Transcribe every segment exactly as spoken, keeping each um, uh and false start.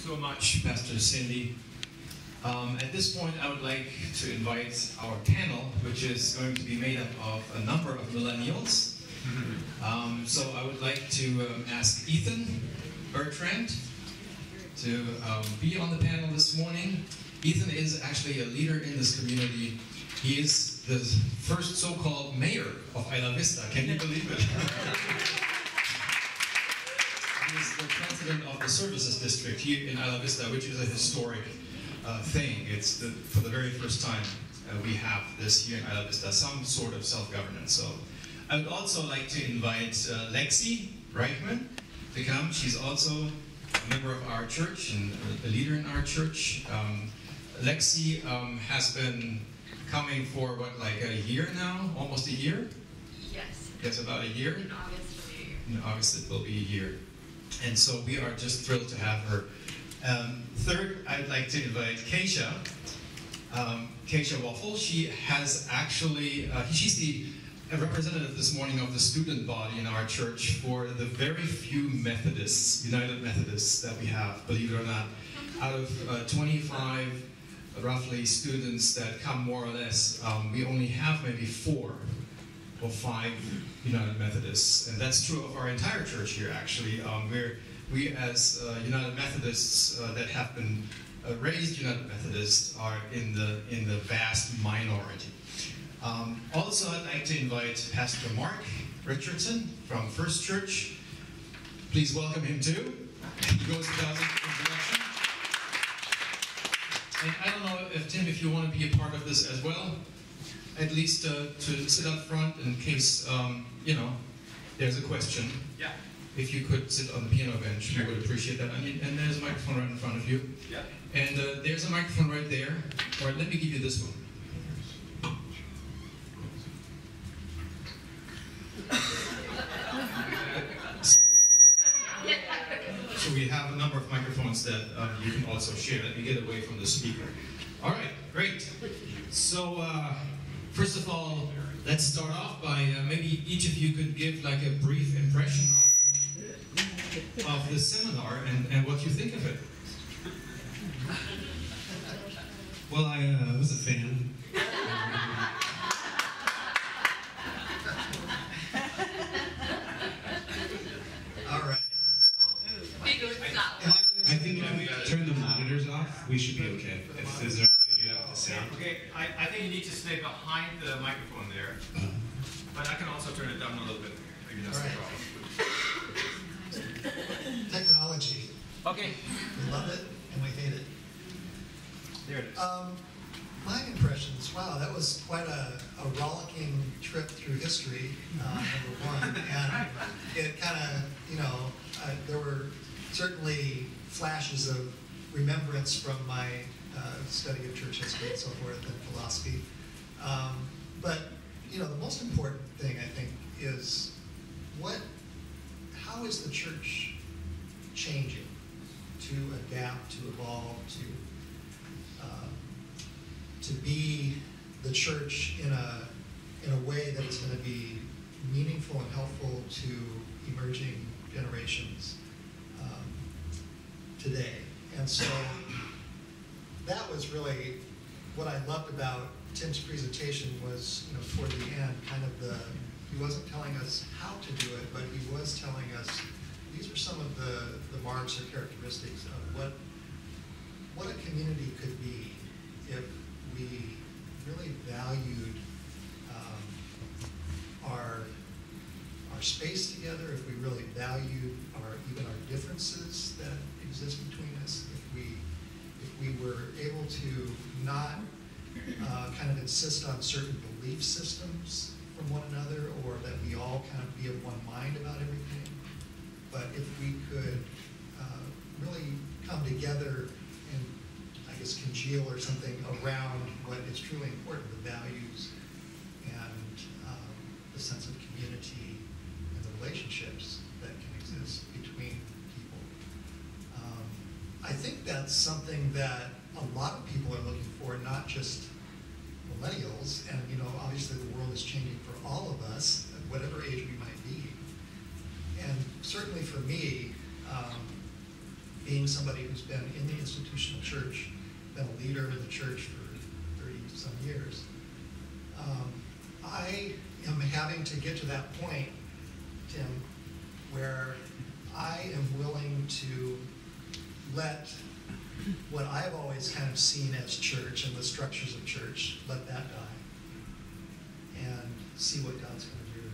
so much, Pastor Cindy. Um, at this point, I would like to invite our panel, which is going to be made up of a number of millennials. Um, so I would like to um, ask Ethan Bertrand to um, be on the panel this morning. Ethan is actually a leader in this community. He is the first so-called mayor of Isla Vista. Can you believe it? He is the president of the services district here in Isla Vista, which is a historic uh, thing. It's the, for the very first time uh, we have this here in Isla Vista, some sort of self-governance. So I would also like to invite uh, Lexi Reichman to come. She's also a member of our church and a leader in our church. Um, Lexi um, has been coming for what, like a year now? Almost a year? Yes. Yes, about a year? In August it'll be a year. In August it will be a year. And so we are just thrilled to have her. Um, third, I'd like to invite Keisha. Um, Keisha Waffle. She has actually, uh, she's the representative this morning of the student body in our church for the very few Methodists, United Methodists that we have, believe it or not. Out of uh, twenty-five roughly students that come more or less, um, we only have maybe four or five United Methodists, and that's true of our entire church here. Actually, um, we're we as uh, United Methodists uh, that have been uh, raised United Methodists are in the in the vast minority. Um, also, I'd like to invite Pastor Mark Richardson from First Church. Please welcome him too. He goes without introduction. And I don't know if Tim, if you want to be a part of this as well, at least uh, to sit up front in case, um, you know, there's a question. Yeah. If you could sit on the piano bench, sure. We would appreciate that. I mean, and there's a microphone right in front of you. Yeah. And uh, there's a microphone right there. All right, let me give you this one. so, so we have a number of microphones that um, you can also share. Let me get away from the speaker. All right, great. So, uh, first of all, let's start off by uh, maybe each of you could give like a brief impression of, of the seminar and, and what you think of it. Well, I uh, was a fan. All right. I think if we turn the monitors off, we should be okay. If, is there a way to do that with the sound? Okay, I, I think you need to stay behind the microphone there. Uh, But I can also turn it down a little bit. Maybe that's All right. the problem. Technology. Okay. We love it and we hate it. There it is. Um, my impressions, wow, that was quite a, a rollicking trip through history, uh, number one. And it kind of, you know, uh, there were certainly flashes of remembrance from my uh, study of church history and so forth and philosophy. Um, but, you know, the most important thing, I think, is what, how is the church changing to adapt, to evolve, to uh, to be the church in a in a way that is going to be meaningful and helpful to emerging generations um, today. And so that was really what I loved about Tim's presentation was, you know, toward the end, kind of the, he wasn't telling us how to do it, but he was telling us these are some of the, the marks or characteristics of what what a community could be if we really valued um, our our space together, if we really valued our even our differences that exist between us, if we if we were able to not uh, kind of insist on certain belief systems from one another, or that we all kind of be of one mind about everything. But if we could uh, really come together and, I guess, congeal or something around what is truly important, the values and um, the sense of community and the relationships that can exist between people. Um, I think that's something that a lot of people are looking for, not just millennials. And, you know, obviously the world is changing for all of us, at whatever age we might be. And certainly for me, um, being somebody who's been in the institutional church, been a leader in the church for thirty some years, um, I am having to get to that point, Tim, where I am willing to let what I've always kind of seen as church and the structures of church, let that die and see what God's going to do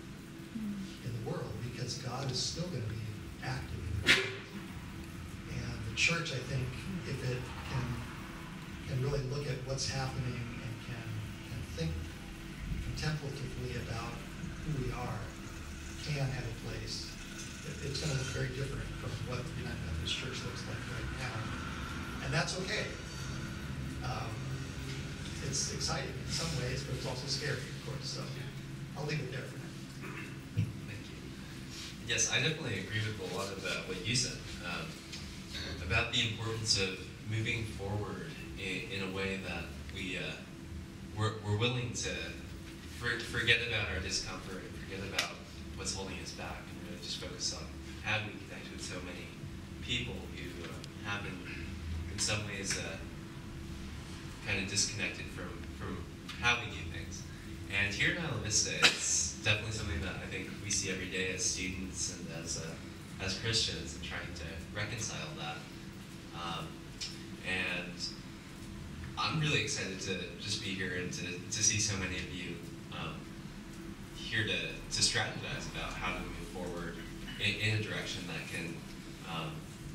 in the world, because God is still going to be active in the world. And the church, I think, if it can, can really look at what's happening and can, can think contemplatively about who we are, can have a place. It, it's going to look very different from what the United Methodist Church looks like right now. And that's okay. Um, it's exciting in some ways, but it's also scary, of course. So I'll leave it there for now. Thank you. Yes, I definitely agree with a lot of uh, what you said um, about the importance of moving forward in, in a way that we uh, we're, we're willing to for, forget about our discomfort and forget about what's holding us back, and really just focus on how do we connect with so many people who uh, have been, in some ways, uh, kind of disconnected from, from how we do things. And here in Isla Vista, it's definitely something that I think we see every day as students and as uh, as Christians, and trying to reconcile that. Um, and I'm really excited to just be here and to, to see so many of you um, here to, to strategize about how to move forward in, in a direction that can um,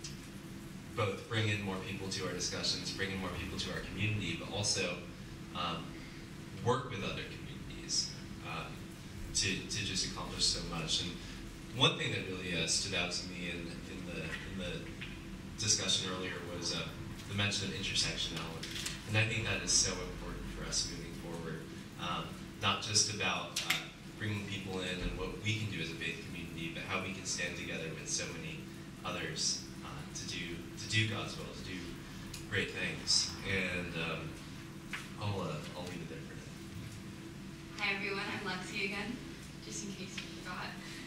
both bring in more people to our discussions, bring in more people to our community, but also um, work with other communities um, to, to just accomplish so much. And one thing that really uh, stood out to me in, in, the, in the discussion earlier was uh, the mention of intersectionality. And I think that is so important for us moving forward. Um, not just about uh, bringing people in and what we can do as a faith community, but how we can stand together with so many others uh, to do to do God's will, to do great things. And um, I'll uh, I'll leave it there for now. Hi everyone, I'm Lexi again, just in case you forgot.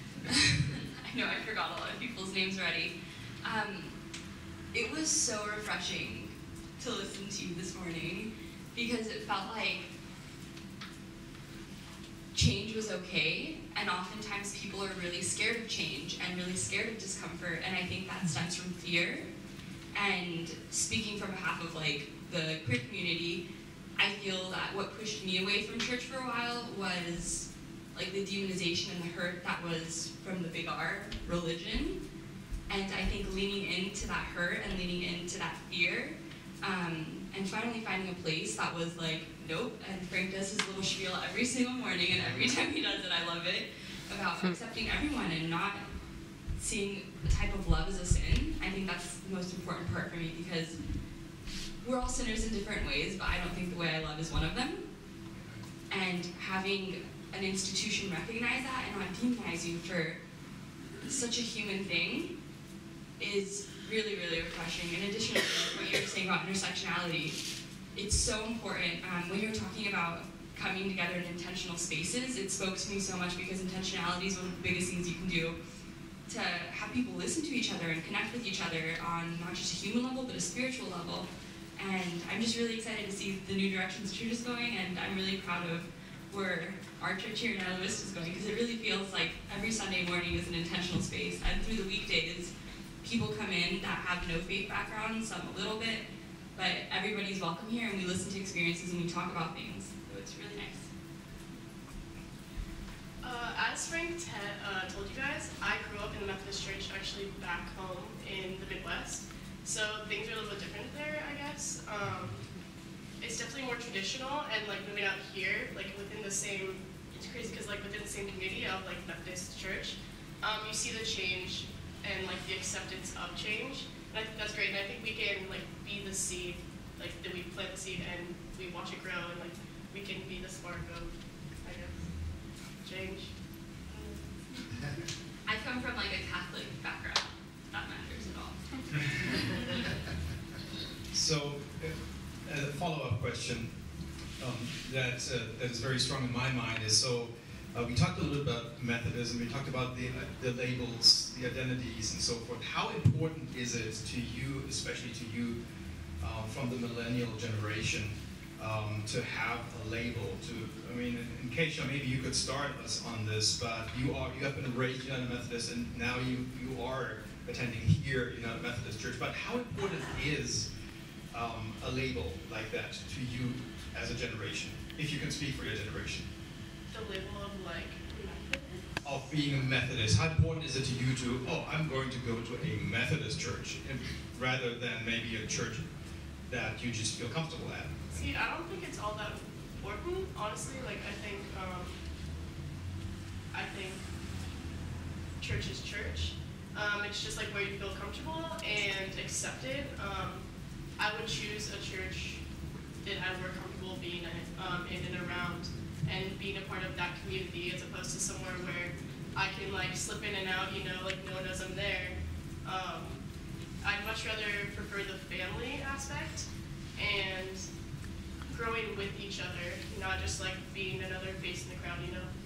I know I forgot a lot of people's names already. Um, it was so refreshing to listen to you this morning, because it felt like change was okay, and oftentimes people are really scared of change and really scared of discomfort, and I think that stems from fear. And speaking from behalf of like the queer community, I feel that what pushed me away from church for a while was like the demonization and the hurt that was from the big R, religion. And I think leaning into that hurt and leaning into that fear, um, and finally finding a place that was like, nope, and Frank does his little spiel every single morning, and every time he does it, I love it, about accepting everyone and not seeing the type of love as a sin. I think that's the most important part for me, because we're all sinners in different ways, but I don't think the way I love is one of them. And having an institution recognize that and not demonize you for such a human thing is really, really refreshing. In addition to what you were saying about intersectionality, it's so important. Um, when you're talking about coming together in intentional spaces, it spoke to me so much, because intentionality is one of the biggest things you can do to have people listen to each other and connect with each other on not just a human level, but a spiritual level. And I'm just really excited to see the new directions the church is going, and I'm really proud of where our church here in Isla Vista is going, because it really feels like every Sunday morning is an intentional space, and through the weekdays, people come in that have no faith background, some a little bit, but everybody's welcome here, and we listen to experiences and we talk about things, so it's really nice. Uh, as Frank te uh, told you guys, I grew up in the Methodist Church, actually back home in the Midwest, so things are a little bit different there, I guess. Um, it's definitely more traditional, and like moving out here, like within the same, it's crazy because like within the same community of like Methodist Church, um, you see the change and like the acceptance of change, and I think that's great. And I think we can like be the seed, like that we plant the seed and we watch it grow, and like we can be the spark of, I guess, change. I come from like a Catholic background. That matters at all. So, uh, a follow-up question um, that uh, that is very strong in my mind is, so Uh, we talked a little bit about Methodism. We talked about the, uh, the labels, the identities, and so forth. How important is it to you, especially to you um, from the millennial generation, um, to have a label? To, I mean, in, in Keisha, maybe you could start us on this, but you are you have been raised United Methodist, and now you you are attending here United Methodist Church. But how important is um, a label like that to you as a generation, if you can speak for your generation? The label of like Methodist? Of being a Methodist, how important is it to you to, oh, I'm going to go to a Methodist church, and rather than maybe a church that you just feel comfortable at? See, I don't think it's all that important, honestly. Like, I think, um, I think church is church. Um, it's just like where you feel comfortable and accepted. Um, I would choose a church that I'm more comfortable being in, um, in and around, and being a part of that community, as opposed to somewhere where I can like slip in and out, you know, like no one knows I'm there. Um, I'd much rather prefer the family aspect and growing with each other, not just like being another face in the crowd, you know.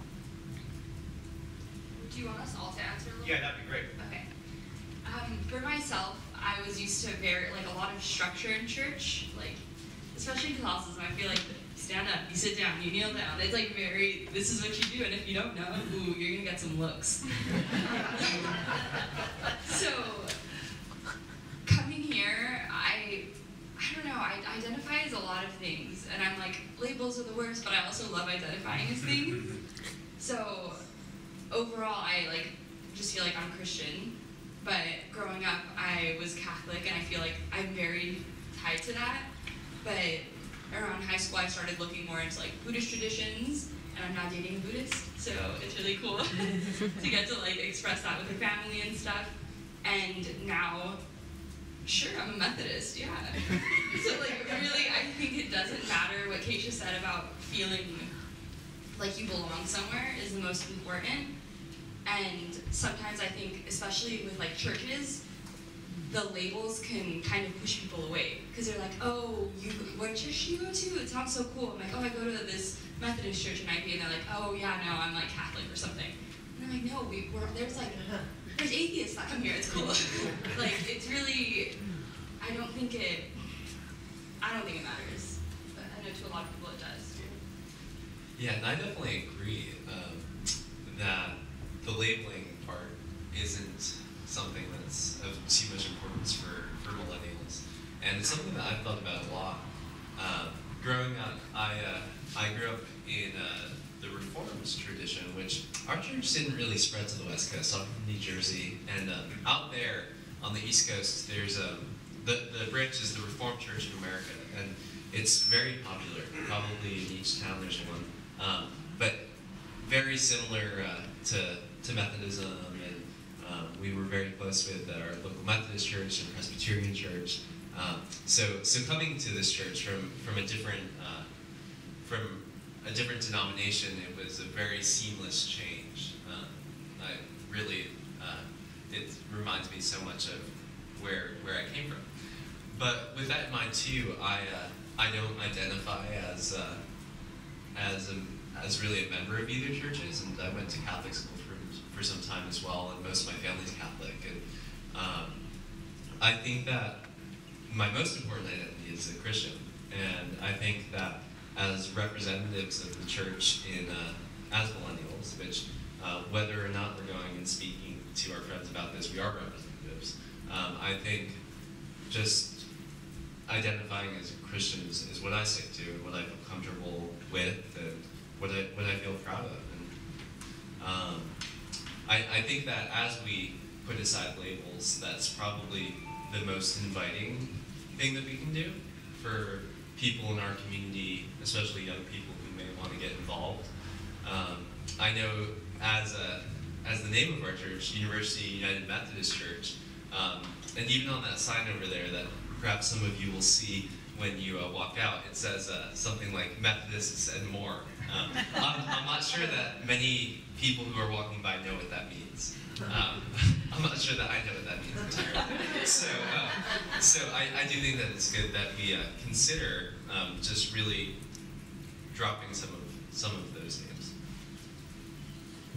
Do you want us all to answer a little? Yeah, that'd be great. Okay. Um, for myself, I was used to very like a lot of structure in church, like especially in Catholicism. I feel like stand up, you sit down, you kneel down. It's like very, this is what you do, and if you don't know, ooh, you're gonna get some looks. So, coming here, I, I don't know, I identify as a lot of things, and I'm like, labels are the worst, but I also love identifying as things. So, overall, I like, just feel like I'm Christian, but growing up, I was Catholic, and I feel like I'm very tied to that, but around high school, I started looking more into like Buddhist traditions, and I'm now dating a Buddhist, so it's really cool to get to like express that with your family and stuff. And now, sure, I'm a Methodist, yeah. So like really, I think it doesn't matter what Keisha said about feeling like you belong somewhere is the most important. And sometimes I think, especially with like churches, the labels can kind of push people away because they're like, oh, you, what church do you go to? It sounds so cool. I'm like, oh, I go to this Methodist church in I P, and they're like, oh yeah, no, I'm like Catholic or something. And I'm like, no, we, we're, there's like, there's atheists that come here. It's cool. Like, it's really, I don't think it, I don't think it matters, but I know to a lot of people it does. Yeah, and I definitely agree um, that the labeling part isn't something that's of too much importance for, for millennials. And it's something that I've thought about a lot. Um, growing up, I, uh, I grew up in uh, the Reformed tradition, which our church didn't really spread to the West Coast. I'm from New Jersey, and um, out there on the East Coast, there's um, the, the branch is the Reformed Church of America, and it's very popular. Probably in each town there's one. Um, but very similar uh, to, to Methodism, and um, we were very close with our local Methodist church and Presbyterian church. Um, so, so coming to this church from from a different uh, from a different denomination, it was a very seamless change. Um, I really, uh, it reminds me so much of where where I came from. But with that in mind too, I uh, I don't identify as uh, as a, as really a member of either churches, and I went to Catholic school for for some time as well, and most of my family's Catholic. And um, I think that my most important identity is a Christian, and I think that as representatives of the church in uh, as millennials, which uh, whether or not we're going and speaking to our friends about this, we are representatives. Um, I think just identifying as a Christian is, is what I stick to, and what I feel comfortable with, and what I what I feel proud of. And um, I, I think that as we put aside labels, that's probably the most inviting thing that we can do for people in our community, especially young people who may want to get involved. Um, I know as a, as the name of our church, University United Methodist Church, um, and even on that sign over there that perhaps some of you will see when you uh, walk out, it says uh, something like Methodists and more. Um, I'm, I'm not sure that many people who are walking by know what that means. Um, I'm not sure that I know what that means entirely. So, uh, so I, I do think that it's good that we uh, consider um, just really dropping some of some of those names.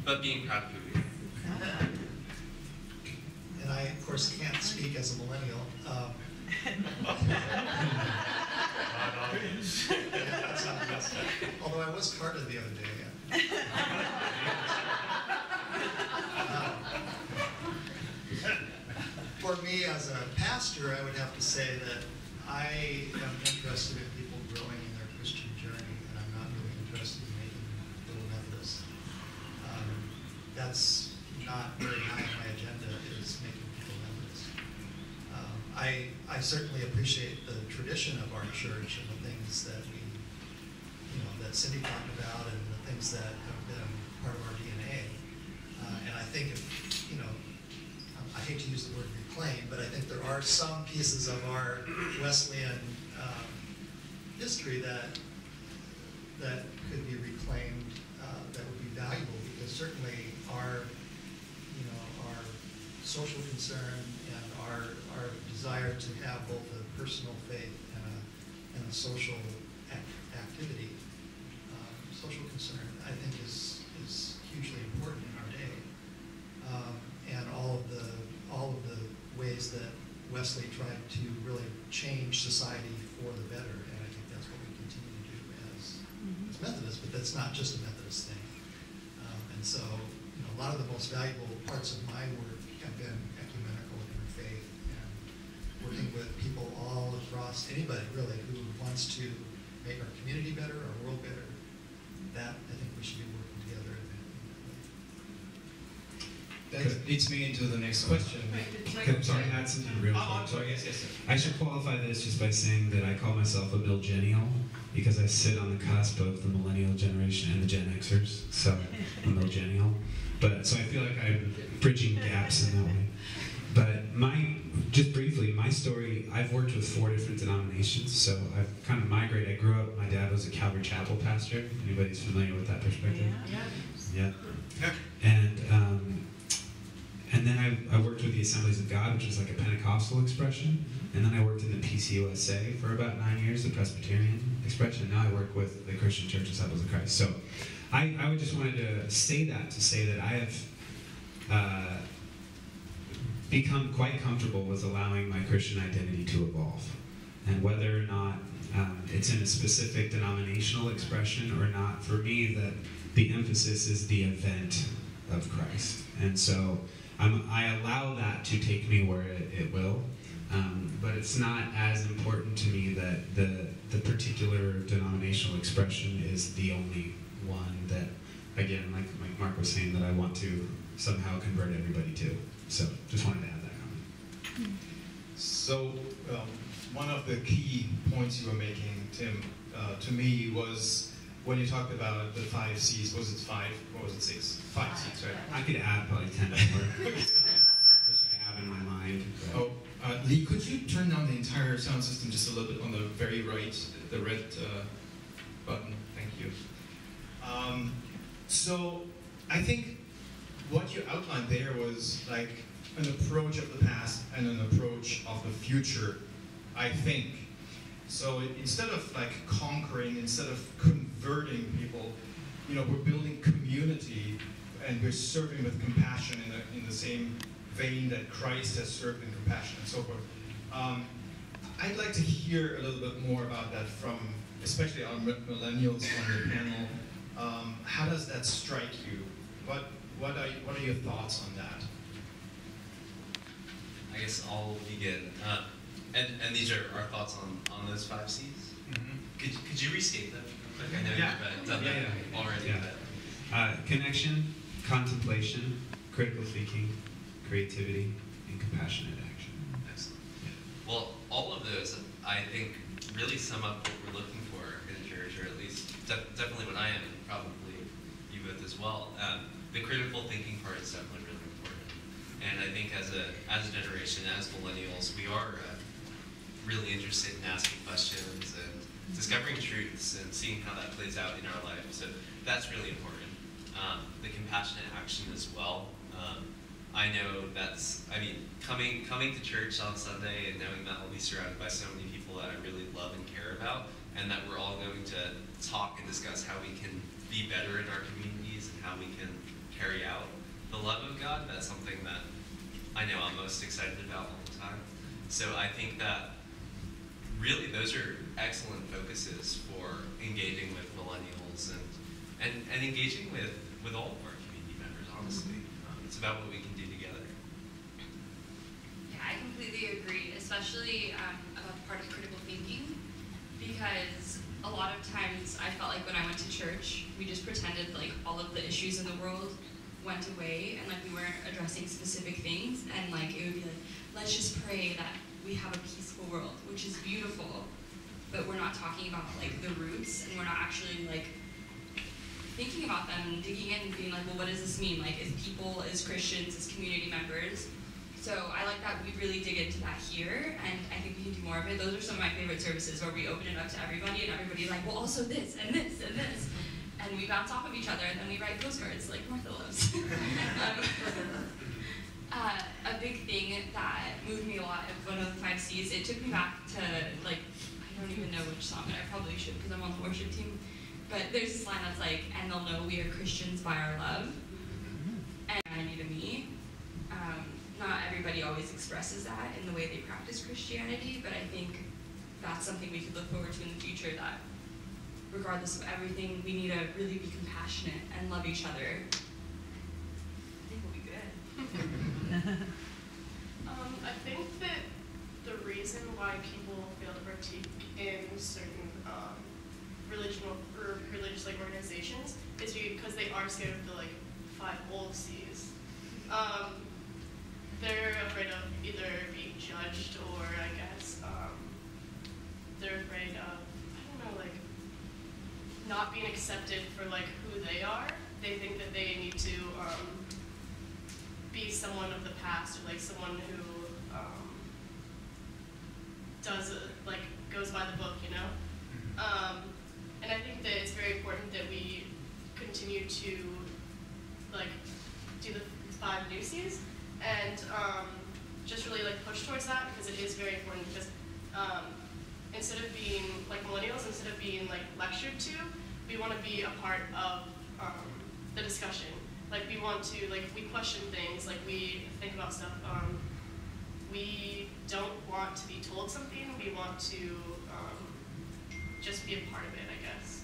but being proud of who we are. And I, of course, can't speak as a millennial. Um, yeah, that's not the best. Although I was carded the other day. Yeah. Um, for me, as a pastor, I would have to say that I am interested in people growing in their Christian journey, and I'm not really interested in making little Methodists. Um, that's not very high on my agenda, is making people Methodists. Um, I, I certainly appreciate the tradition of our church and the things that we, you know, that Cindy talked about and the things that have been part of our D N A. Uh, and I think if, you know, I hate to use the word reclaim, but I think there are some pieces of our Wesleyan um, history that that could be reclaimed, uh, that would be valuable, because certainly our, you know, our social concern and our our desire to have both a personal faith and a and a social act activity, um, social concern, I think is is hugely important in our day, um, and all of the all of the ways that Wesley tried to really change society for the better, and I think that's what we continue to do as, mm-hmm. as Methodists, but that's not just a Methodist thing. Um, and so, you know, a lot of the most valuable parts of my work have been ecumenical interfaith and working with people all across, anybody really who wants to make our community better, our world better. That, I think we should be working together in that, in that way. That leads me into the next question. Can I sorry, add something real quick? Oh, I'm sorry, yes, yes, sir. I should qualify this just by saying that I call myself a millennial because I sit on the cusp of the millennial generation and the Gen Xers, so I'm a millennial. But so I feel like I'm bridging gaps in that way. But my, just briefly, my story, I've worked with four different denominations, so I've kind of migrated. I grew up, my dad was a Calvary Chapel pastor. Anybody's familiar with that perspective? Yeah. Yeah. And um, and then I, I worked with the Assemblies of God, which is like a Pentecostal expression. And then I worked in the P C U S A for about nine years, the Presbyterian expression. And now I work with the Christian Church Disciples of Christ. So I, I would just wanted to say that, to say that I have uh, become quite comfortable with allowing my Christian identity to evolve. And whether or not um, it's in a specific denominational expression or not, for me, that the emphasis is the event of Christ. And so I'm, I allow that to take me where it, it will, um, but it's not as important to me that the, the particular denominational expression is the only one that, again, like, like Mark was saying, that I want to somehow convert everybody to. So just wanted to add that comment. So um, one of the key points you were making, Tim, uh, to me was when you talked about the five C's. Was it five or was it six? Five C's, right? I could add probably ten more, which I have in my mind. But. Oh, uh, Lee, could you turn down the entire sound system just a little bit on the very right, the red uh, button? Thank you. Um, so I think what you outlined there was like an approach of the past and an approach of the future, I think. So it, instead of like conquering, instead of converting people, you know, we're building community and we're serving with compassion in, a, in the same vein that Christ has served in compassion and so forth. Um, I'd like to hear a little bit more about that from, especially our millennials on the panel. Um, how does that strike you? What what are what are your thoughts on that? I guess I'll begin. Uh, and and these are our thoughts on, on those five C's. Mm-hmm. Could could you restate them real quick? I know Yeah. you've done Yeah, that yeah. already. Yeah. But Uh, connection, contemplation, critical thinking, creativity, and compassionate action. excellent. Well, all of those, I think, really sum up what we're looking for in church, or at least def definitely what I am, and probably you both as well. Um, the critical thinking part is definitely really important. And I think as a as a generation, as millennials, we are uh, really interested in asking questions and discovering truths and seeing how that plays out in our life. So that's really important. Um, the compassionate action as well. Um, I know that's, I mean, coming coming to church on Sunday and knowing that I'll be surrounded by so many people that I really love and care about, and that we're all going to talk and discuss how we can be better in our communities and how we can carry out the love of God. That's something that I know I'm most excited about all the time. So I think that really those are excellent focuses for engaging with millennials and, and, and engaging with, with all of our community members, honestly. Um, it's about what we can do together. Yeah, I completely agree, especially um, about the part of critical thinking, because a lot of times I felt like when I went to church, we just pretended like all of the issues in the world went away and like we weren't addressing specific things, and like it would be like, let's just pray that we have a peaceful world, which is beautiful, but we're not talking about like the roots, and we're not actually like thinking about them and digging in and being like, well, what does this mean? Like, as people, as Christians, as community members. So I like that we really dig into that here, and I think we can do more of it. Those are some of my favorite services where we open it up to everybody, and everybody's like, well, also this, and this, and this. And we bounce off of each other, and then we write postcards like Martha loves. um, uh, a big thing that moved me a lot of one of the five C's, it took me back to, like, I don't even know which song, but I probably should because I'm on the worship team. But there's this line that's like, and they'll know we are Christians by our love. And I need a me. Um, not everybody always expresses that in the way they practice Christianity, but I think that's something we could look forward to in the future, that regardless of everything, we need to really be compassionate and love each other. I think we'll be good. Um, I think that the reason why people fail to partake in certain um, religion or religious like organizations is because they are scared of the like five old C's. Um, they're afraid of either being judged or I guess um, they're afraid of I don't know like not being accepted for like who they are. They think that they need to um, be someone of the past or like someone who um, does uh, like goes by the book, you know. Um, and I think that it's very important that we continue to like do the five new C's and um, just really like push towards that because it is very important because um, instead of being like millennials, instead of being like lectured to, we want to be a part of um, the discussion. Like we want to, like we question things, like we think about stuff. Um, we don't want to be told something, we want to um, just be a part of it, I guess.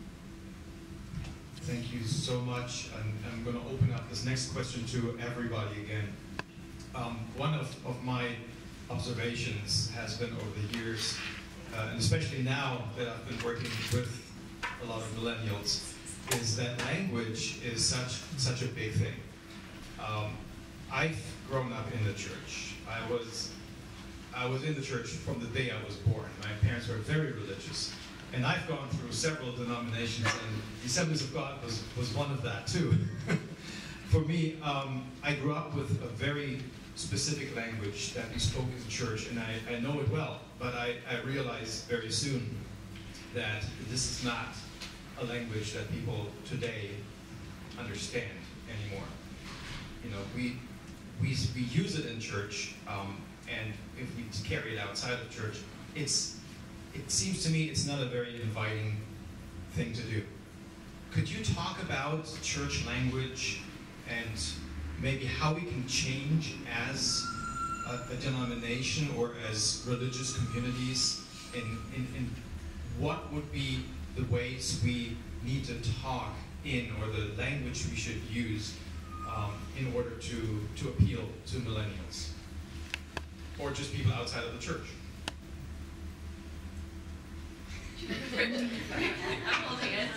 Thank you so much. I'm, I'm going to open up this next question to everybody again. Um, one of, of my observations has been over the years, uh, and especially now that I've been working with a lot of millennials, is that language is such such a big thing. Um, I've grown up in the church. I was I was in the church from the day I was born. My parents were very religious. And I've gone through several denominations, and the Assemblies of God was, was one of that too. For me, um, I grew up with a very specific language that we spoke in the church, and I, I know it well, but I, I realized very soon that this is not a language that people today understand anymore. You know, we, we, we use it in church, um, and if we carry it outside of church, it's it seems to me it's not a very inviting thing to do. Could you talk about church language and maybe how we can change as a, a denomination or as religious communities, in, in, in what would be the ways we need to talk in, or the language we should use um, in order to, to appeal to millennials or just people outside of the church? I'm holding it.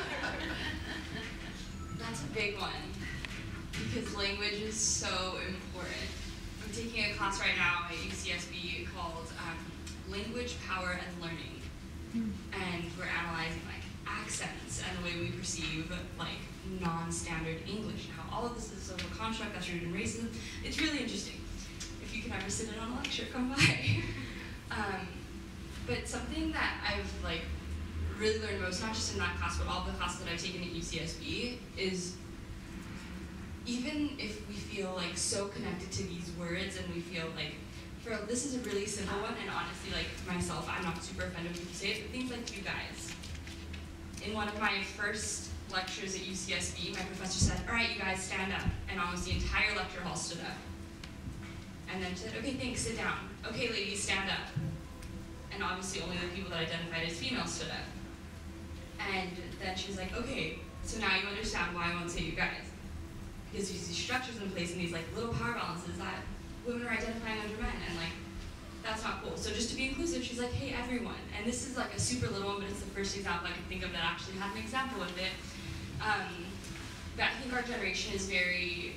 That's a big one, because language is so important. I'm taking a class right now at U C S B called um, Language, Power, and Learning. And we're analyzing like accents and the way we perceive like non-standard English, and how all of this is a social construct that's rooted in racism. It's really interesting. If you can ever sit in on a lecture, come by. um, But something that I've like really learned most, not just in that class, but all the classes that I've taken at U C S B, is even if we feel like so connected to these words and we feel like, for this is a really simple one, and honestly, like myself, I'm not super offended when people say it, but things like you guys. In one of my first lectures at U C S B, my professor said, all right, you guys stand up. And almost the entire lecture hall stood up. And then said, okay, thanks, sit down. Okay, ladies, stand up. And obviously only the people that identified as female stood up. And then she was like, okay, so now you understand why I won't say you guys. Because there's these structures in place and these like little power balances that women are identifying under men, and like, that's not cool. So just to be inclusive, she's like, hey, everyone. And this is like a super little one, but it's the first example I can think of that actually had an example with it. Um, but I think our generation is very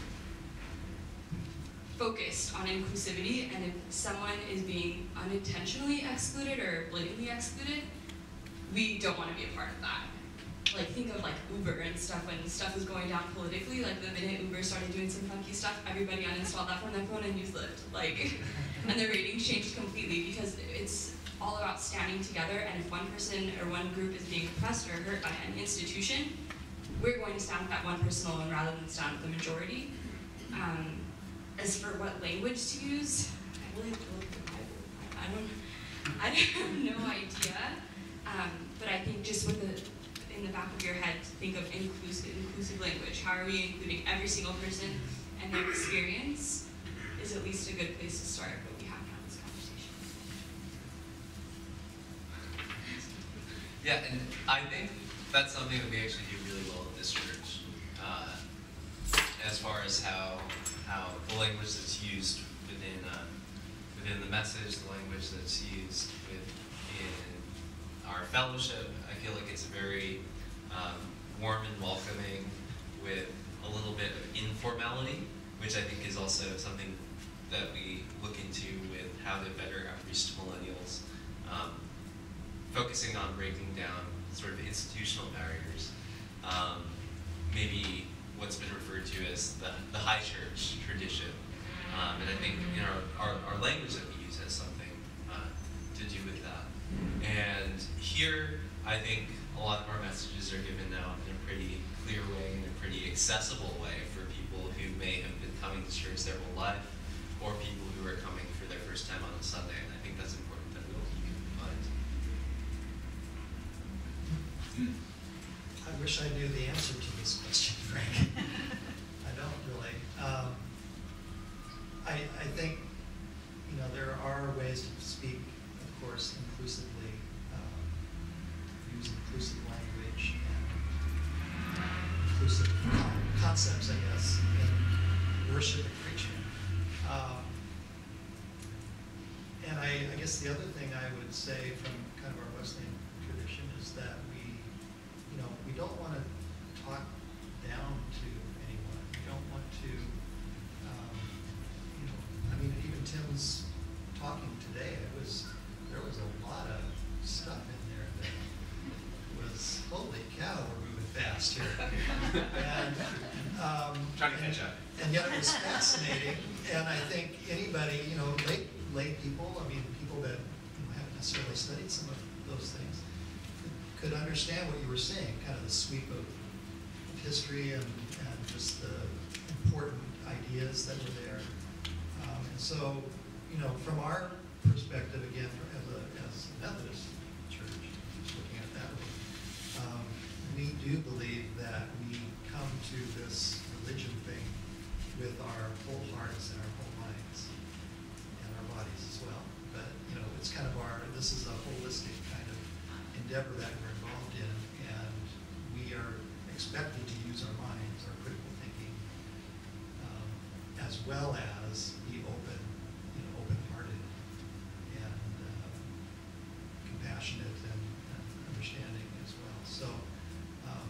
focused on inclusivity, and if someone is being unintentionally excluded or blatantly excluded, we don't want to be a part of that. Like, think of like Uber and stuff. When stuff was going down politically, like the minute Uber started doing some funky stuff, everybody uninstalled that from their phone and used Lyft. Like, and the ratings changed completely because it's all about standing together, and if one person or one group is being oppressed or hurt by an institution, we're going to stand with that one person alone rather than stand with the majority. Um, as for what language to use, I really have to look at the Bible. I don't, I have no idea. Um, but I think just with the, in the back of your head, think of inclusive, inclusive language. How are we including every single person and their experience is at least a good place to start, but we have to have this conversation. Yeah, and I think that's something that we actually do really well at this church, uh, as far as how how the language that's used within uh, within the message, the language that's used within our fellowship. I feel like it's very um, warm and welcoming, with a little bit of informality, which I think is also something that we look into with how to better outreach to millennials, um, focusing on breaking down sort of institutional barriers. Um, maybe what's been referred to as the, the high church tradition. Um, and I think you know, our, our, our language that we use has something uh, to do with that. And here, I think a lot of our messages are given now in a pretty clear way, in a pretty accessible way for people who may have been coming to church their whole life, or people who are coming for their first time on a Sunday. And I think that's important that we all keep in mind. I wish I knew the answer to this question, Frank. I don't really. Um, I, I think, you know, there are ways to speak, of course, inclusively, um, use inclusive language and inclusive concepts, I guess, in worship and preaching. Um, and I, I guess the other thing I would say from kind of our Wesleyan tradition is that we, you know, we don't want to talk down to anyone. We don't want to, um, you know, I mean, even Tim's talking today, it was, there was a lot of stuff in there that was, holy cow, we're moving fast here. and, um, Trying to catch up. And yet it was fascinating, and I think anybody, you know, lay, lay people, I mean, people that you know, haven't necessarily studied some of those things, could, could understand what you were saying, kind of the sweep of, of history and, and just the important ideas that were there. Um, and so, you know, from our perspective, again, as a, as a Methodist church, just looking at it that way, um, we do believe that we come to this religion thing with our whole hearts and our whole minds and our bodies as well. But, you know, it's kind of our, this is a holistic kind of endeavor that we're involved in, and we are expected to use our minds, our critical thinking, um, as well as be open, you know, open-hearted and uh, compassionate and, and understanding as well. So, um,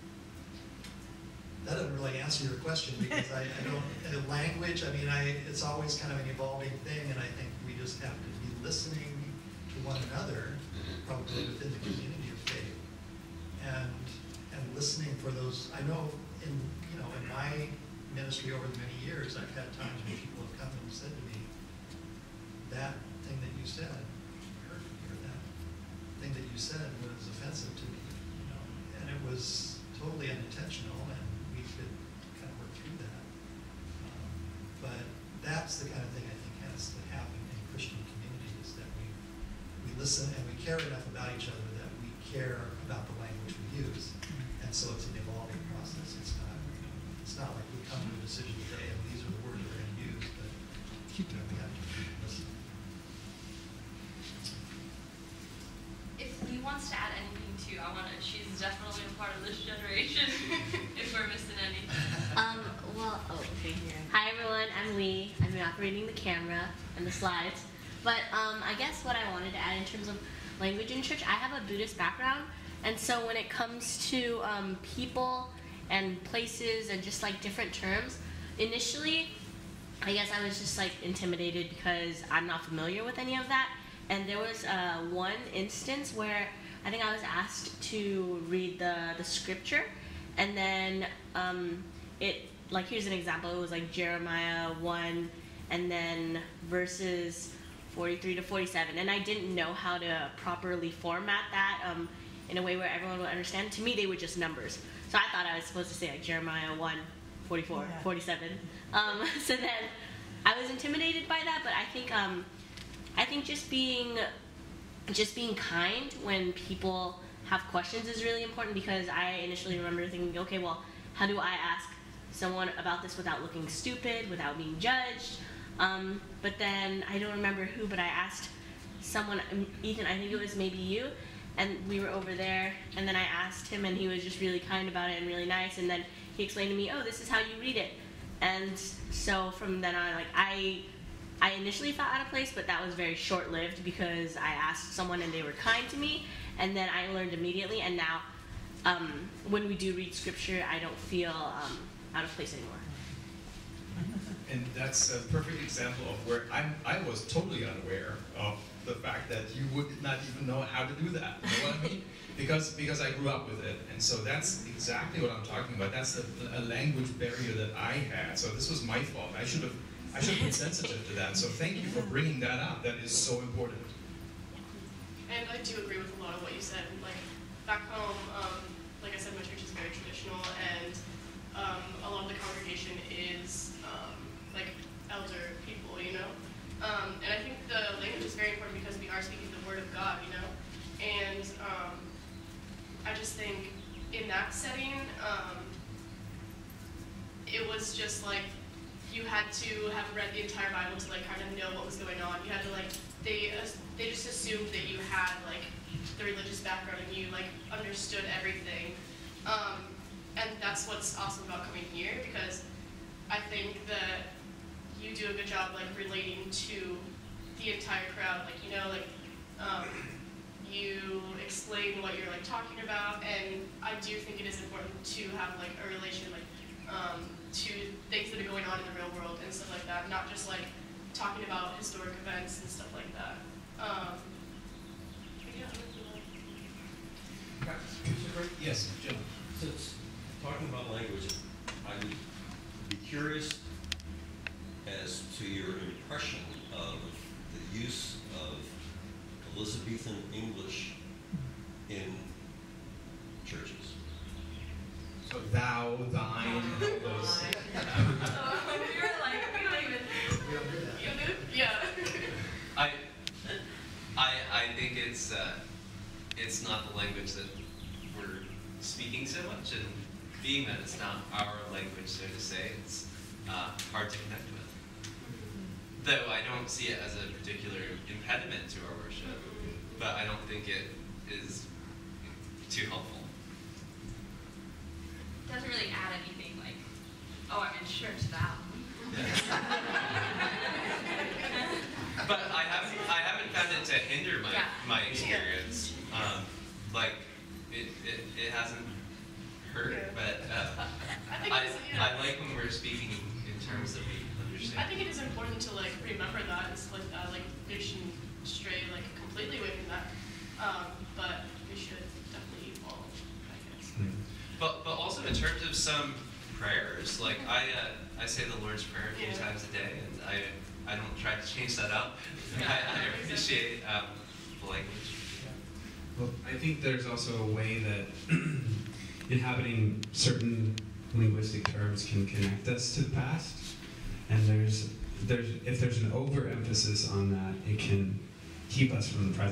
that doesn't really answer your question because I, I don't, uh, language, I mean, I, it's always kind of an evolving thing, and I think we just have to be listening to one another, probably within the community of faith, and, and listening for those. I know in, you know, in my ministry over the many years, I've had times when people have come and said to me, that thing that you said, or, or that thing that you said was offensive to me, you know, and it was totally unintentional, and we could kind of work through that. Um, but that's the kind of thing I think has to happen in Christian communities, that we, we listen and we care enough about each other that we care about the language we use, and so it's an evolving process. It's not, it's not like we come to a decision today and these are the words we're going to use, but you know, we have to keep listening. If Lee wants to add anything too, I want to. She's definitely a part of this generation. If we're missing anything. Um, well, oh, okay. Hi everyone, I'm Lee. I've been operating the camera and the slides. But um, I guess what I wanted to add in terms of language in church, I have a Buddhist background. And so when it comes to um, people and places and just like different terms, initially, I guess I was just like intimidated because I'm not familiar with any of that. And there was uh, one instance where I think I was asked to read the, the scripture, and then um, it, like here's an example, it was like Jeremiah one, and then verses forty-three to forty-seven, and I didn't know how to properly format that um, in a way where everyone would understand. To me, they were just numbers. So I thought I was supposed to say like Jeremiah one, forty-four, yeah. forty-seven. Um, so then I was intimidated by that, but I think um, I think just being just being kind when people have questions is really important, because I initially remember thinking, okay, well, how do I ask someone about this without looking stupid, without being judged? Um, but then I don't remember who, but I asked someone, Ethan, I think it was maybe you, and we were over there, and then I asked him, and he was just really kind about it and really nice, and then he explained to me, oh, this is how you read it. And so from then on, like I, I initially felt out of place, but that was very short-lived because I asked someone and they were kind to me, and then I learned immediately, and now um, when we do read scripture, I don't feel um, out of place anymore. And that's a perfect example of where I'm, I was totally unaware of the fact that you would not even know how to do that. You know what I mean? Because because I grew up with it, and so that's exactly what I'm talking about. That's a, a language barrier that I had. So this was my fault. I should have I should have been sensitive to that. So thank you for bringing that up. That is so important. And I do agree with a lot of what you said. Like back home, um, like I said, my church is very traditional, and um, a lot of the congregation is um, like elder people, you know. Um, and I think the language is very important because we are speaking the word of God, you know. And um, I just think in that setting, um, it was just like you had to have read the entire Bible to like kind of know what was going on. You had to like they uh, they just assumed that you had like the religious background and you like understood everything. Um, and that's what's awesome about coming here, because I think that you do a good job like relating to the entire crowd. Like you know like. Um, You explain what you're like talking about, and I do think it is important to have like a relation like um, to things that are going on in the real world and stuff like that, not just like talking about historic events and stuff like that. Um, but yeah, I really like Yes, Jim. Since talking about language, I would be curious as to your impression of the use of Elizabethan English in churches. So thou, thine, and all those. We were like, we don't even. We don't do that. You do? Yeah. I, I, I think it's uh, it's not the language that we're speaking so much, and being that it's not our language, so to say, it's uh, hard to connect with. Though I don't see it as a particular impediment to our worship, but I don't think it is too helpful. It doesn't really add anything like, oh, I'm in church now. But I haven't, I haven't found it to hinder my, Yeah. my experience. Um, like, it, it, it hasn't hurt, Yeah. but uh, I think I, it's, yeah. I like when we're speaking in terms that we understand. I think it is important to like remember that and stuff like that. Like we shouldn't stray like completely away from that. Um, but we should definitely evolve, I guess. But but also in terms of some prayers, like I uh, I say the Lord's Prayer a few Yeah. times a day, and I I don't try to change that up. I, I appreciate um, the language. Well, I think there's also a way that inhabiting certain linguistic terms can connect us to the past, and there's there's if there's an overemphasis on that, it can keep us from the present.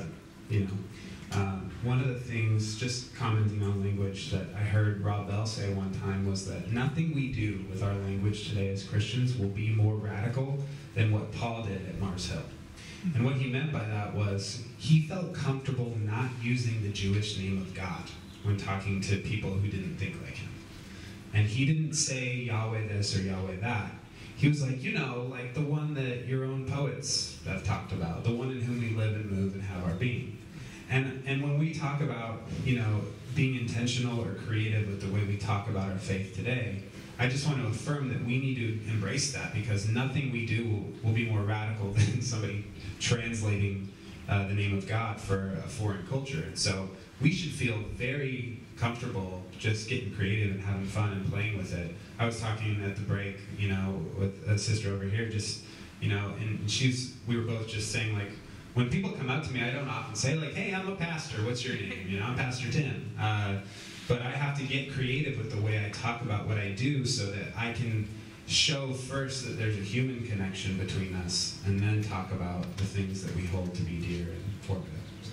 You know, um, one of the things, just commenting on language, that I heard Rob Bell say one time was that nothing we do with our language today as Christians will be more radical than what Paul did at Mars Hill. And what he meant by that was he felt comfortable not using the Jewish name of God when talking to people who didn't think like him. And he didn't say Yahweh this or Yahweh that. He was like, you know, like the one that your own poets have talked about, the one in whom we live and move and have our being. And and when we talk about, you know, being intentional or creative with the way we talk about our faith today, I just want to affirm that we need to embrace that, because nothing we do will, will be more radical than somebody translating uh, the name of God for a foreign culture. And so we should feel very comfortable just getting creative and having fun and playing with it. I was talking at the break, you know, with a sister over here, just, you know, and she's, we were both just saying, like, when people come up to me, I don't often say, like, hey, I'm a pastor, what's your name? You know, I'm Pastor Tim. Uh, but I have to get creative with the way I talk about what I do so that I can show first that there's a human connection between us, and then talk about the things that we hold to be dear and formative.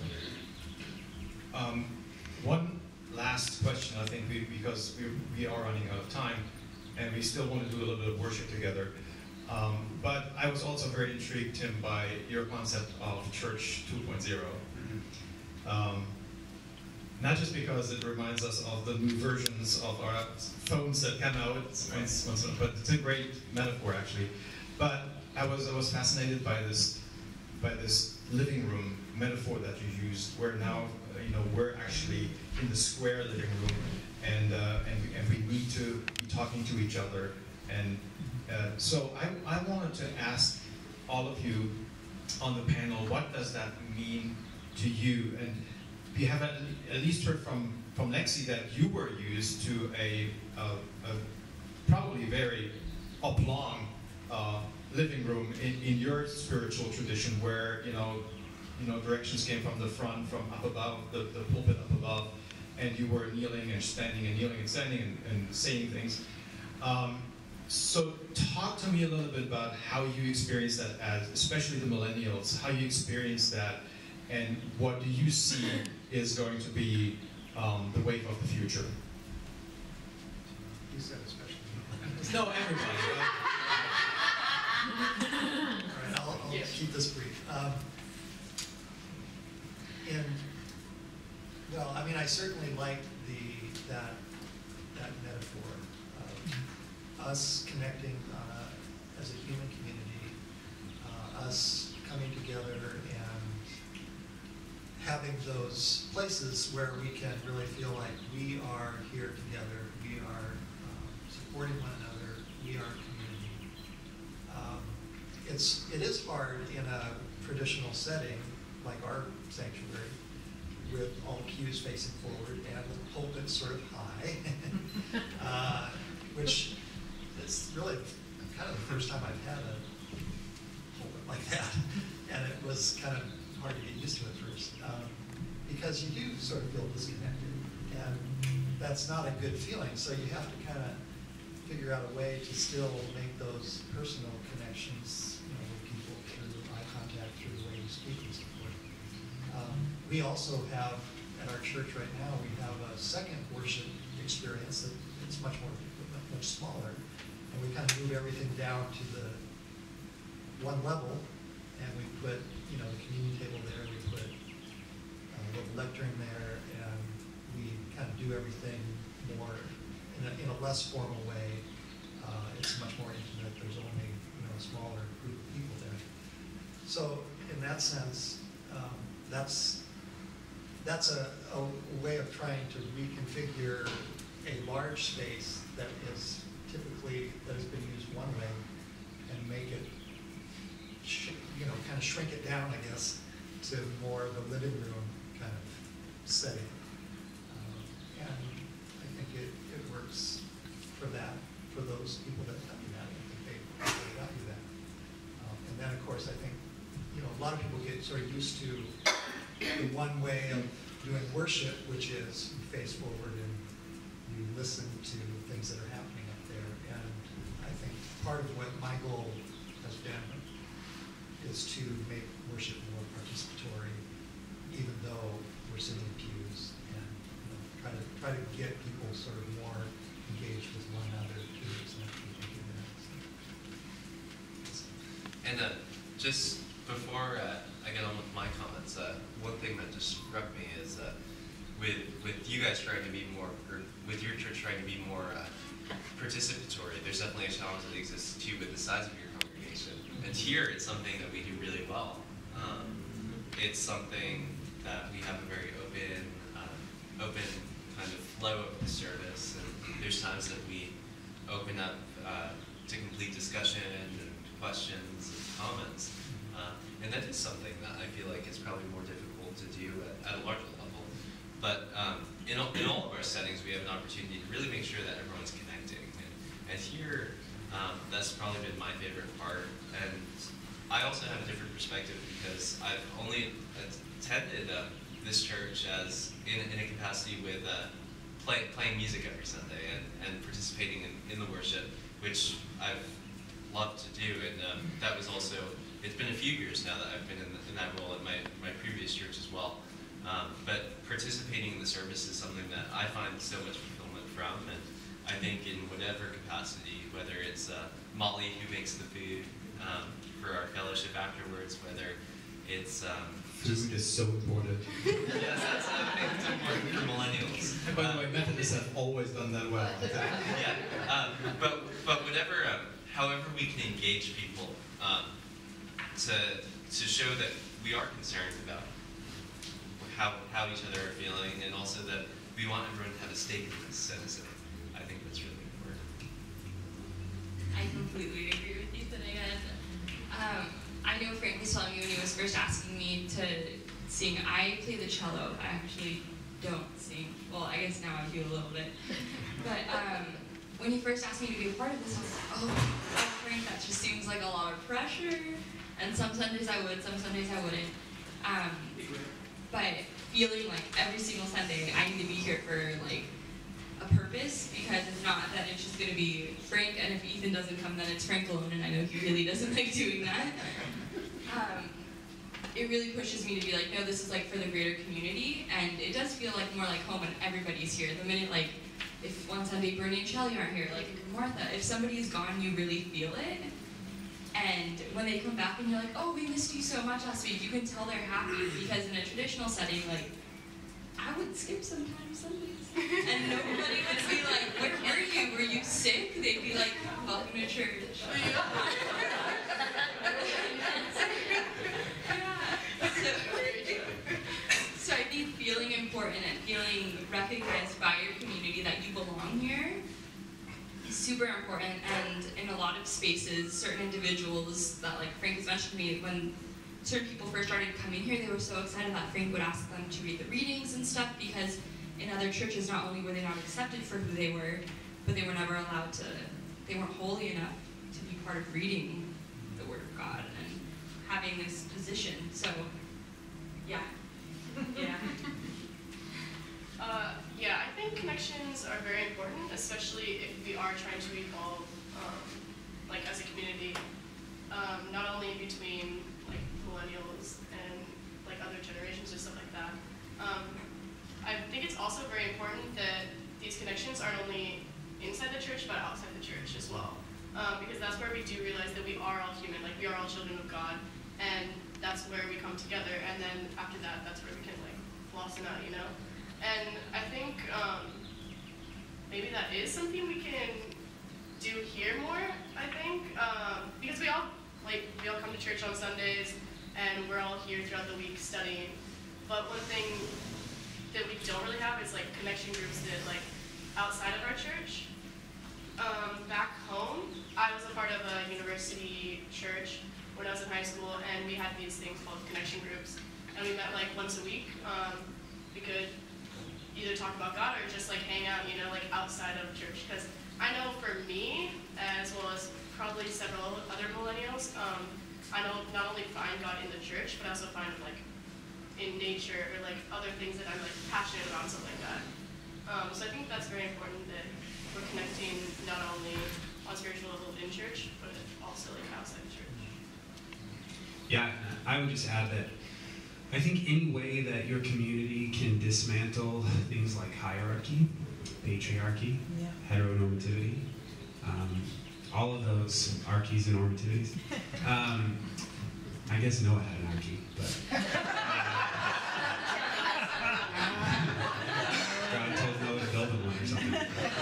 So. Um, one last question, I think, we, because we, we are running out of time, and we still want to do a little bit of worship together. Um, but I was also very intrigued, Tim, by your concept of Church two point oh. Mm-hmm. um, not just because it reminds us of the new versions of our phones that come out, once, once, but it's a great metaphor, actually. But I was I was fascinated by this by this living room metaphor that you used, where now uh, you know we're actually in the square living room, and uh, and we, and we need to be talking to each other. And uh, so I I wanted to ask all of you on the panel, what does that mean to you? And we have at, at least heard from from Lexi that you were used to a, a, a probably very oblong uh, living room in, in your spiritual tradition, where you know you know directions came from the front, from up above, the, the pulpit up above, and you were kneeling and standing and kneeling and standing and, and saying things. Um, so talk to me a little bit about how you experience that, as especially the millennials, how you experience that, and what do you see is going to be um, the wave of the future? You said especially. No, everybody. All right, I'll, I'll Yes. keep this brief. Um, and well, I mean, I certainly like the that that metaphor of us connecting on a, as a human community, uh, us coming together and having those places where we can really feel like we are here together, we are um, supporting one another, we are community. Um, it's it is hard in a traditional setting like our sanctuary, with all pews facing forward and the pulpit sort of high, uh, which is really kind of the first time I've had a pulpit like that, and it was kind of hard to get used to at first, um, because you do sort of feel disconnected, and that's not a good feeling. So you have to kind of figure out a way to still make those personal connections, you know, with people through eye contact, through the way you speak and so forth. Um, we also have, at our church right now, we have a second worship experience that it's much more, much smaller, and we kind of move everything down to the one level, and we put, you know, the communion table there, we put a little lectern there, and we kind of do everything more in a, in a less formal way. Uh, it's much more intimate. There's only, you know, a smaller group of people there. So in that sense, um, that's that's a, a way of trying to reconfigure a large space that is typically, that has been used one way, and make it, sh you know, kind of shrink it down, I guess, to more of a living room kind of setting. Um, and I think it, it works for that, for those people that value that. I think they, they value that. Um, and then, of course, I think, you know, a lot of people get sort of used to the one way of doing worship, which is you face forward and you listen to things that are happening up there. And I think part of what my goal has been is to make worship more participatory, even though just before uh, I get on with my comments, uh, one thing that just struck me is uh, with with you guys trying to be more, or with your church trying to be more uh, participatory, there's definitely a challenge that exists too with the size of your congregation. And here, it's something that we do really well. Um, it's something that we have a very open, uh, open kind of flow of the service, and there's times that we open up uh, to complete discussion and questions and comments. Uh, and that is something that I feel like is probably more difficult to do at, at a larger level. But um, in, all, in all of our settings, we have an opportunity to really make sure that everyone's connecting. And, and here, um, that's probably been my favorite part. And I also have a different perspective because I've only attended uh, this church as in, in a capacity with uh, play, playing music every Sunday and, and participating in, in the worship, which I've loved to do. And um, that was also, it's been a few years now that I've been in, the, in that role at my, my previous church as well. Um, but participating in the service is something that I find so much fulfillment from. And I think in whatever capacity, whether it's uh, Molly who makes the food um, for our fellowship afterwards, whether it's um, food is so important. Yes, that's a thing that's important for millennials. And by the way, Methodists have always done that well. Yeah, um, but but whatever, um, however we can engage people um, to to show that we are concerned about how how each other are feeling, and also that we want everyone to have a stake in this citizen. I think that's really important. I completely agree with Ethan again. Um, I know Frank was telling me when he was first asking me to sing. I play the cello. I actually don't sing. Well, I guess now I do a little bit. But um, when he first asked me to be a part of this, I was like, oh, oh, Frank, that just seems like a lot of pressure. And some Sundays I would, some Sundays I wouldn't. Um, but feeling like every single Sunday I need to be here for like a purpose, because if not, then it's just going to be Frank, and if Ethan doesn't come, then it's Frank alone, and I know he really doesn't like doing that. Um, it really pushes me to be like, no, this is like for the greater community, and it does feel like more like home when everybody's here. The minute, like, if one Sunday Bernie and Shelly aren't here, like, Martha, if somebody is gone, you really feel it. And when they come back and you're like, oh, we missed you so much last week, you can tell they're happy, because in a traditional setting, like, I would skip sometimes Sundays. And nobody would be like, where were you? Were you sick? They'd be like, welcome to church. Yeah. So, so I think feeling important and feeling recognized by your community that you belong here is super important. And in a lot of spaces, certain individuals that, like Frank was mentioning to me, when certain people first started coming here, they were so excited that Frank would ask them to read the readings and stuff, because in other churches, not only were they not accepted for who they were, but they were never allowed to, they weren't holy enough to be part of reading the Word of God and having this position. So, yeah. Yeah. Uh, yeah, I think connections are very important, especially if we are trying to evolve, um, like as a community, um, not only between like millennials and like other generations or stuff like that. Um, I think it's also very important that these connections aren't only inside the church, but outside the church as well. Um, because that's where we do realize that we are all human, like we are all children of God, and that's where we come together, and then after that, that's where we can like blossom out, you know? And I think um, maybe that is something we can do here more, I think, um, because we all, like, we all come to church on Sundays, and we're all here throughout the week studying, but one thing that we don't really have is like connection groups that like outside of our church. Um, back home, I was a part of a university church when I was in high school, and we had these things called connection groups, and we met like once a week. Um, we could either talk about God or just like hang out, you know, like outside of church. Because I know for me, as well as probably several other millennials, um, I know not only find God in the church, but I also find like in nature or like other things that I'm like passionate about, something like that. Um, so I think that's very important that we're connecting not only on spiritual level in church, but also like outside the church. Yeah, I would just add that I think any way that your community can dismantle things like hierarchy, patriarchy, yeah. heteronormativity, um, all of those archies and normativities, um, I guess Noah had an R G, but God told Noah to build him one or something.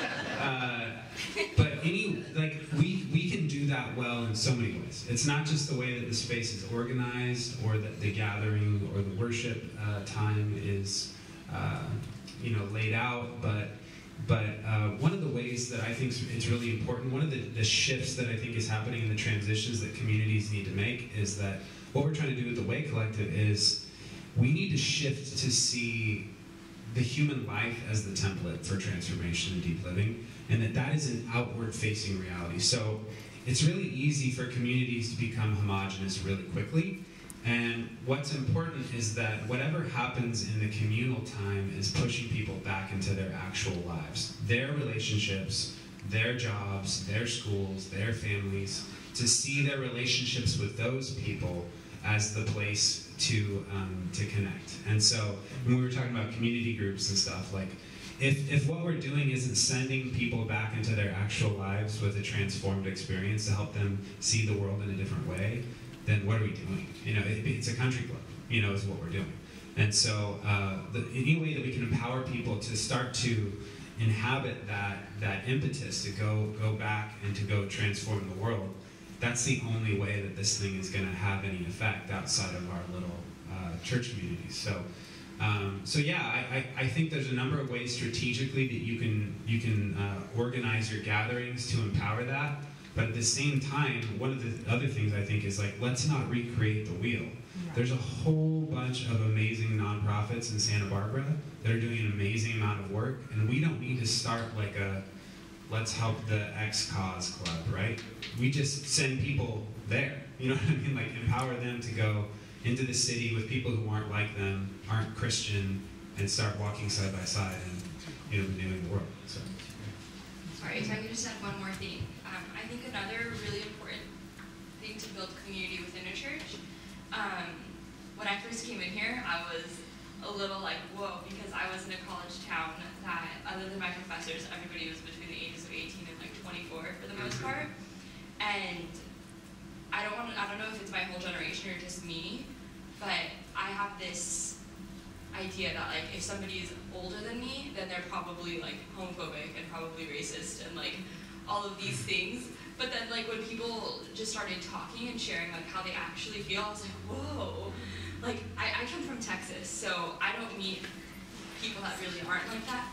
Uh, but any like we we can do that well in so many ways. It's not just the way that the space is organized, or that the gathering or the worship uh, time is uh, you know laid out, but but uh, one of the ways that I think it's really important, one of the, the shifts that I think is happening in the transitions that communities need to make, is that what we're trying to do with the Way Collective is we need to shift to see the human life as the template for transformation and deep living, and that that is an outward-facing reality. So it's really easy for communities to become homogenous really quickly, and what's important is that whatever happens in the communal time is pushing people back into their actual lives, their relationships, their jobs, their schools, their families, to see their relationships with those people as the place to um, to connect. And so when we were talking about community groups and stuff, like if, if what we're doing isn't sending people back into their actual lives with a transformed experience to help them see the world in a different way, then what are we doing? You know, it, it's a country club, you know, is what we're doing. And so uh, the, any way that we can empower people to start to inhabit that that impetus to go go back and to go transform the world, that's the only way that this thing is going to have any effect outside of our little uh, church communities. So, um, so yeah, I, I, I think there's a number of ways strategically that you can you can uh, organize your gatherings to empower that. But at the same time, one of the other things I think is like, let's not recreate the wheel. Yeah. There's a whole bunch of amazing nonprofits in Santa Barbara that are doing an amazing amount of work, and we don't need to start like a let's help the X cause club, right? We just send people there, you know what I mean? Like empower them to go into the city with people who aren't like them, aren't Christian, and start walking side by side and, you know, renewing the world. So. Sorry, if I could just add one more thing. Um, I think another really important thing to build community within a church, um, when I first came in here, I was a little like, whoa, because I was in a college town that, other than my professors, everybody was between the ages of eighteen and like twenty-four for the most part. And I don't want to, I don't know if it's my whole generation or just me, but I have this idea that like if somebody is older than me, then they're probably like homophobic and probably racist and like all of these things. But then like when people just started talking and sharing like how they actually feel, I was like, whoa. Like I, I come from Texas, so I don't meet people that really aren't like that.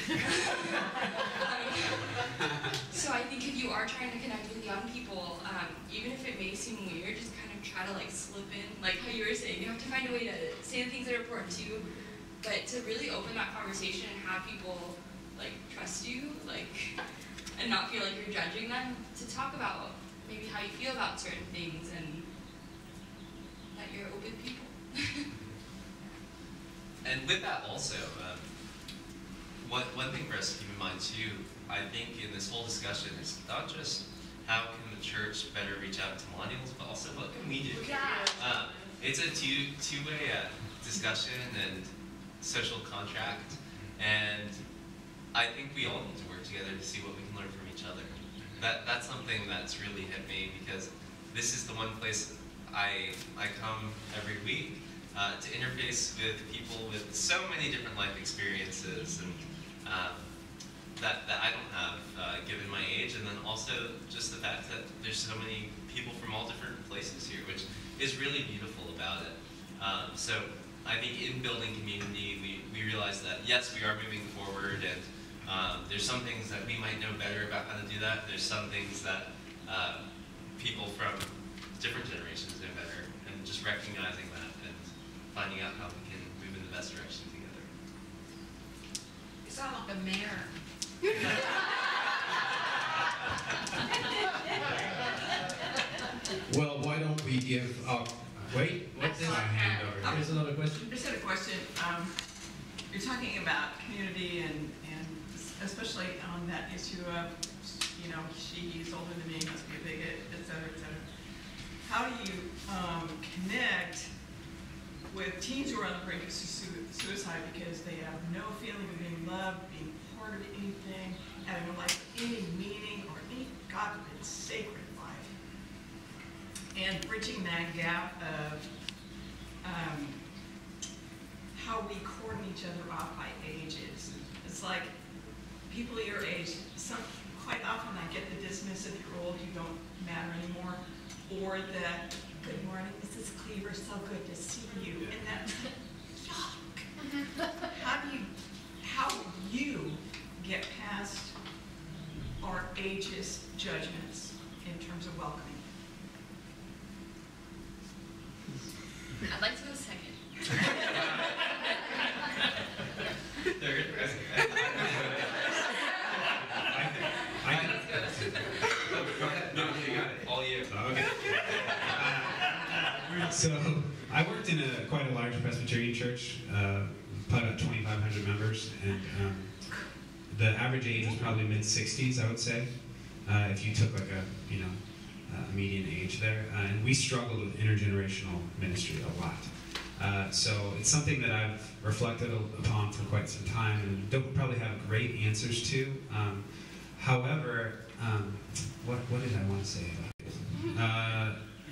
um, so I think if you are trying to connect with young people, um, even if it may seem weird, just kind of try to like slip in, like how you were saying, you have to find a way to say the things that are important to you, but to really open that conversation and have people like trust you, like, and not feel like you're judging them, to talk about maybe how you feel about certain things and that you're open people. And with that also, um, one, one thing for us to keep in mind too, I think in this whole discussion is not just how can the church better reach out to millennials, but also what can we do? Yeah. Uh, it's a two, two-way uh, discussion and social contract, and I think we all need to work together to see what we can learn from each other. That, that's something that's really hit me, because this is the one place I, I come every week uh, to interface with people with so many different life experiences, and um, that, that I don't have uh, given my age, and then also just the fact that there's so many people from all different places here, which is really beautiful about it. Um, so I think in building community, we, we realize that yes, we are moving forward, and um, there's some things that we might know better about how to do that. There's some things that uh, people from different generations know better, and just recognizing that and finding out how we can move in the best direction together. You sound like a mayor. Well, why don't we give up? Wait, what's this? Hand over. Here's another question. I just had a question. Um, you're talking about community and, and especially on that issue of, you know, she, he's older than me, must be a bigot, et cetera, et cetera. How do you um, connect with teens who are on the brink of su suicide because they have no feeling of being loved, being part of anything, having like any meaning or any, God forbid, sacred life? and bridging that gap of um, how we cordon each other off by ages. It's like people your age, some, quite often I get the dismissive, you're old, you don't matter anymore, or the, good morning, Missus Cleaver, so good to see you, and that's, yuck. How do you, how do you get past our ageist judgments in terms of welcoming? I'd like to go second. Third. I can, go ahead. No, you got it. All you. Okay. Uh, so I worked in a quite a large Presbyterian church, uh, probably about twenty-five hundred members, and um, the average age was probably mid sixties, I would say, uh, if you took like a you know uh, median age there. Uh, and we struggled with intergenerational ministry a lot. Uh, so it's something that I've reflected upon for quite some time and don't probably have great answers to. Um, however, um, what, what did I want to say about it? Uh,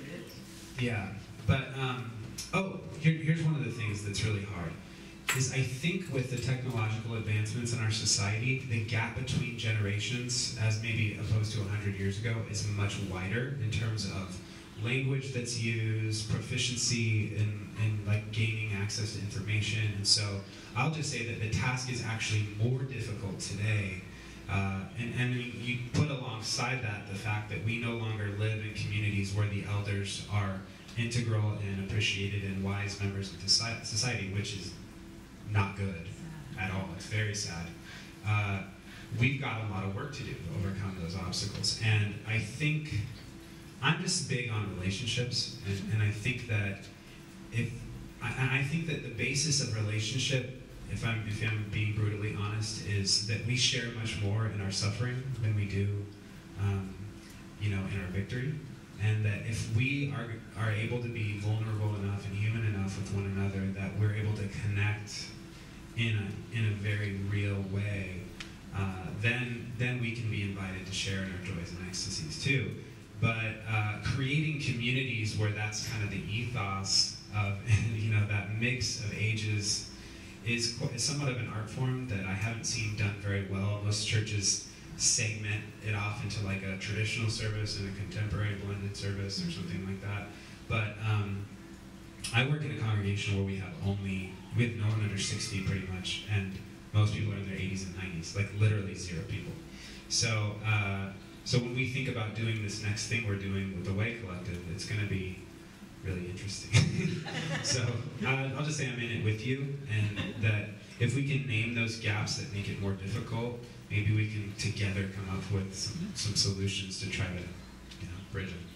yeah, but, um, oh, here, here's one of the things that's really hard. Is I think with the technological advancements in our society, the gap between generations, as maybe opposed to one hundred years ago, is much wider in terms of language that's used, proficiency in, in like gaining access to information. And so I'll just say that the task is actually more difficult today. Uh, and, and you, you put alongside that the fact that we no longer live in communities where the elders are integral and appreciated and wise members of the society, which is not good at all. It's very sad. Uh, we've got a lot of work to do to overcome those obstacles. And I think I'm just big on relationships, and, and I think that if I, I think that the basis of relationship, if I'm if I'm being brutally honest, is that we share much more in our suffering than we do, um, you know, in our victory. And that if we are are able to be vulnerable enough and human enough with one another, that we're able to connect in a in a very real way, uh, then then we can be invited to share in our joys and ecstasies too. But uh, creating communities where that's kind of the ethos of, you know, that mix of ages is, is somewhat of an art form that I haven't seen done very well. Most churches segment it off into like a traditional service and a contemporary blended service or something like that. But um, I work in a congregation where we have only, we have no one under sixty pretty much, and most people are in their eighties and nineties, like literally zero people. So, uh, So when we think about doing this next thing we're doing with the Way Collective, it's going to be really interesting. So uh, I'll just say I'm in it with you, and that if we can name those gaps that make it more difficult, maybe we can together come up with some, some solutions to try to, you know, bridge them.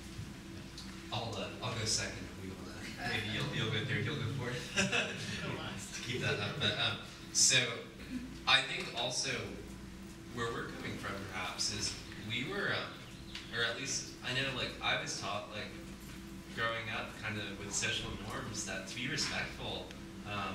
I'll uh, I'll go second. If we want to. Maybe you'll you'll go third. You'll go fourth. To keep that up. But um, so I think also where we're coming from perhaps is. We were, um, or at least I know, like I was taught, like growing up, kind of with social norms, that to be respectful, um,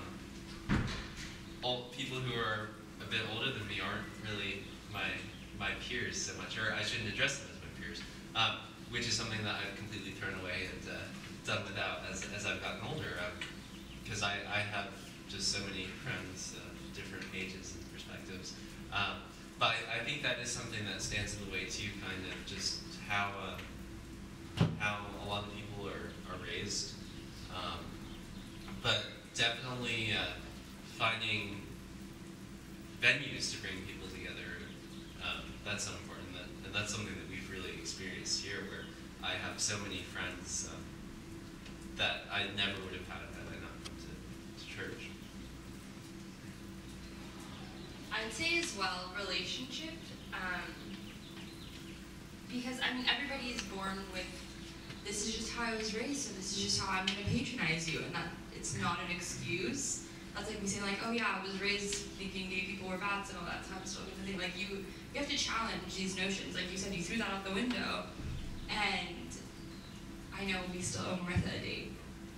all people who are a bit older than me aren't really my my peers so much, or I shouldn't address them as my peers, um, which is something that I've completely thrown away and uh, done without as as I've gotten older, because um, I I have just so many friends of different ages and perspectives. Um, But I, I think that is something that stands in the way too, kind of just how uh, how a lot of people are, are raised. Um, but definitely uh, finding venues to bring people together, um, that's so important. That, and that's something that we've really experienced here, where I have so many friends um, that I never would have had had I not come to, to church. I'd say as well, relationship, um, because I mean, everybody is born with, this is just how I was raised, so this is just how I'm going to patronize you, and that it's not an excuse. That's like me saying like, oh yeah, I was raised thinking gay people were bad, so that's how I'm still going to think. Like you, you have to challenge these notions. Like you said, you threw that out the window, and I know we still owe Martha a date.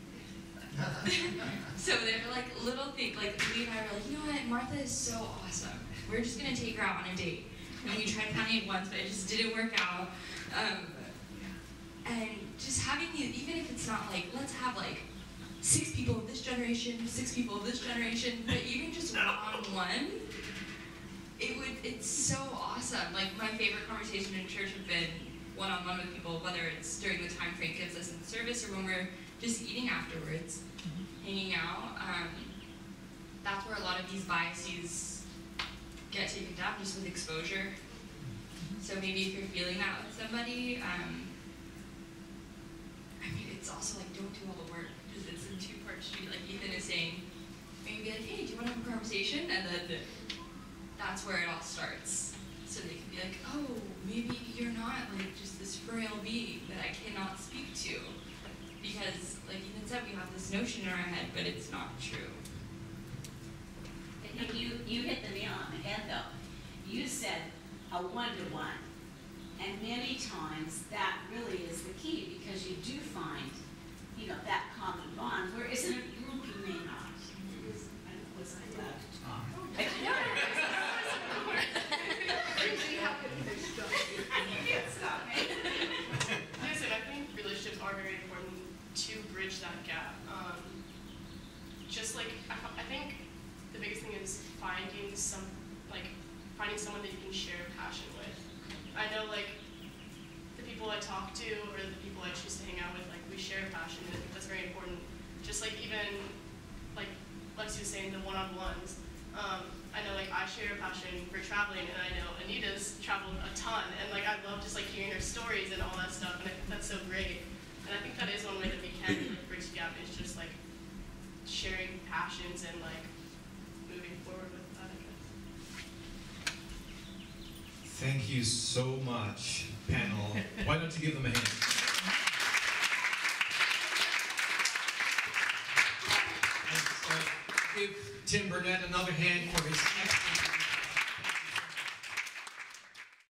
So they were like little things, like Lee and I were like, you know what, Martha is so awesome. We're just gonna take her out on a date. And we tried planning it once, but it just didn't work out. Um, And just having these, even if it's not like, let's have like six people of this generation, six people of this generation, but even just one-on-one, it would, it's so awesome. Like my favorite conversation in church have been one-on-one with people, whether it's during the time Frank gives us in service or when we're just eating afterwards, hanging out. Um, that's where a lot of these biases get taken down, just with exposure. So maybe if you're feeling that with somebody, um, I mean, it's also like, don't do all the work, because it's in two-part street. Like Ethan is saying, maybe be like, hey, do you want to have a conversation? And then that's where it all starts. So they can be like, oh, maybe you're not like just this frail being that I cannot speak to. Because, like Ethan said, we have this notion in our head, but it's not true. I think you, you hit the nail on the head, though. You said a one-to-one. And many times that really is the key, because you do find, you know, that common bond, whereas in a group you may not. Was I allowed to talk? You can't stop me. Listen, I think relationships are very important to bridge that gap. Um, just like, I, I think the biggest thing is finding some, like, finding someone that you can share passion with. I know, like, the people I talk to or the people I choose to hang out with, like, we share passion, and I think that's very important. Just like even, like Lexi was saying, the one-on-ones. Um, I know, like, I share a passion for traveling, and I know Anita's traveled a ton, and, like, I love just, like, hearing her stories and all that stuff, and I think that's so great. And I think that is one way that we can, like, bridge the gap, is just, like, sharing passions and, like, moving forward with that, I guess. Thank you so much, panel. Why don't you give them a hand? And, uh, give Tim Burnett another hand for his excellent